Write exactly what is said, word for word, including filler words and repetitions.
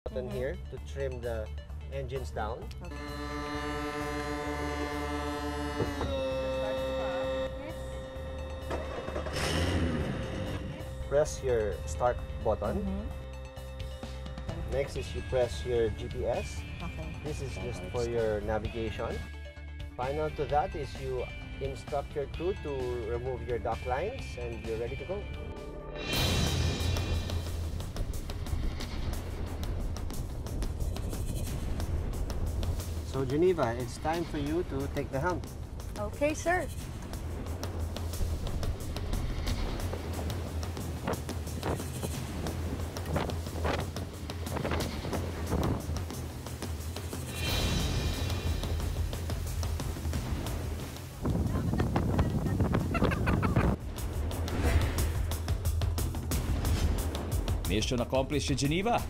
button mm-hmm. here to trim the engines down. Okay. Press your start button. Mm-hmm. Next is you press your G P S. Okay. This is just for your navigation. Final to that is you instruct your crew to remove your dock lines and you're ready to go. So Geneva, it's time for you to take the helm. Okay, sir. Mission accomplished si Geneva.